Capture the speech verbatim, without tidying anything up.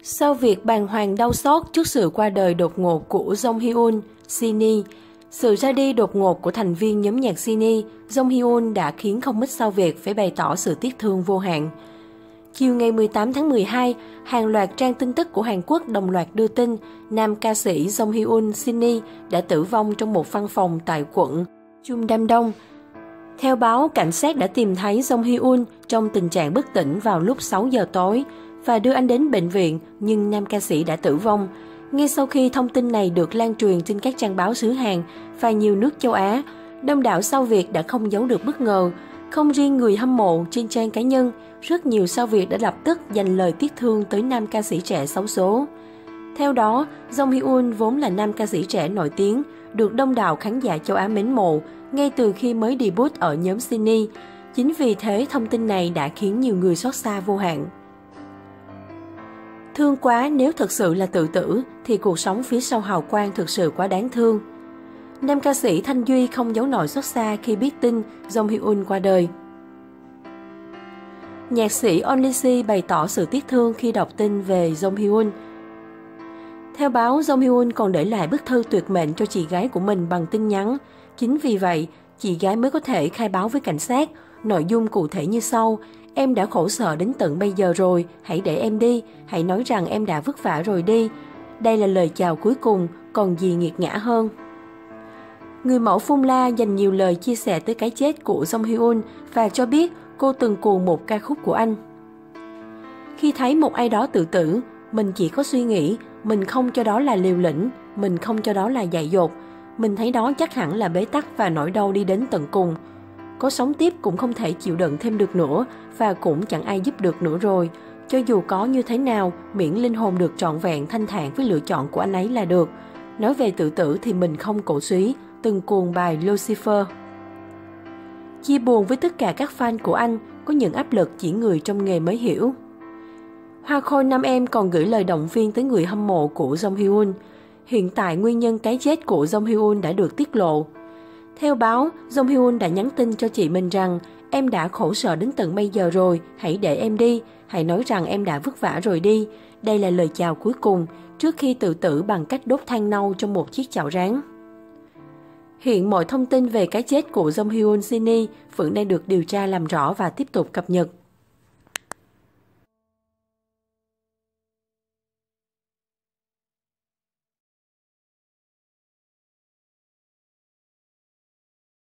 Sau việc bàng hoàng đau xót trước sự qua đời đột ngột của Jong Hyun, Shinee, sự ra đi đột ngột của thành viên nhóm nhạc Shinee, Jong Hyun đã khiến không ít sao Việt phải bày tỏ sự tiếc thương vô hạn. Chiều ngày mười tám tháng mười hai, hàng loạt trang tin tức của Hàn Quốc đồng loạt đưa tin nam ca sĩ Jong Hyun Shinee đã tử vong trong một văn phòng tại quận Cheongdam-dong. Theo báo, cảnh sát đã tìm thấy Jong Hyun trong tình trạng bất tỉnh vào lúc sáu giờ tối và đưa anh đến bệnh viện, nhưng nam ca sĩ đã tử vong. Ngay sau khi thông tin này được lan truyền trên các trang báo xứ Hàn và nhiều nước châu Á, đông đảo sao Việt đã không giấu được bất ngờ. Không riêng người hâm mộ trên trang cá nhân, rất nhiều sao Việt đã lập tức dành lời tiếc thương tới nam ca sĩ trẻ xấu số. Theo đó, Jong Hyun vốn là nam ca sĩ trẻ nổi tiếng, được đông đảo khán giả châu Á mến mộ ngay từ khi mới debut ở nhóm Shinee. Chính vì thế, thông tin này đã khiến nhiều người xót xa vô hạn. Thương quá, nếu thực sự là tự tử thì cuộc sống phía sau hào quang thực sự quá đáng thương. Nam ca sĩ Thanh Duy không giấu nổi xót xa khi biết tin Jong Hyun qua đời. Nhạc sĩ Only C bày tỏ sự tiếc thương khi đọc tin về Jong Hyun. Theo báo, Jong Hyun còn để lại bức thư tuyệt mệnh cho chị gái của mình bằng tin nhắn. Chính vì vậy, chị gái mới có thể khai báo với cảnh sát. Nội dung cụ thể như sau: em đã khổ sở đến tận bây giờ rồi, hãy để em đi, hãy nói rằng em đã vất vả rồi đi. Đây là lời chào cuối cùng, còn gì nghiệt ngã hơn. Người mẫu Phong La dành nhiều lời chia sẻ tới cái chết của Jong Hyun và cho biết cô từng cuồng một ca khúc của anh. Khi thấy một ai đó tự tử, mình chỉ có suy nghĩ, mình không cho đó là liều lĩnh, mình không cho đó là dại dột. Mình thấy đó chắc hẳn là bế tắc và nỗi đau đi đến tận cùng. Có sống tiếp cũng không thể chịu đựng thêm được nữa và cũng chẳng ai giúp được nữa rồi. Cho dù có như thế nào, miễn linh hồn được trọn vẹn thanh thản với lựa chọn của anh ấy là được. Nói về tự tử thì mình không cổ súy, từng cuồng bài Lucifer. Chia buồn với tất cả các fan của anh, có những áp lực chỉ người trong nghề mới hiểu. Hoa Khôi Nam Em còn gửi lời động viên tới người hâm mộ của Jong Hyun. Hiện tại nguyên nhân cái chết của Jong Hyun đã được tiết lộ. Theo báo, Jong Hyun đã nhắn tin cho chị mình rằng em đã khổ sở đến tận bây giờ rồi, hãy để em đi, hãy nói rằng em đã vất vả rồi đi. Đây là lời chào cuối cùng trước khi tự tử bằng cách đốt than nâu trong một chiếc chảo rán. Hiện mọi thông tin về cái chết của Jong Hyun Shinee vẫn đang được điều tra làm rõ và tiếp tục cập nhật.